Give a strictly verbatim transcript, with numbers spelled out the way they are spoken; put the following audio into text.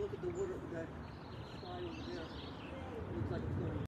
look at the water, that sky over there. It looks like it's going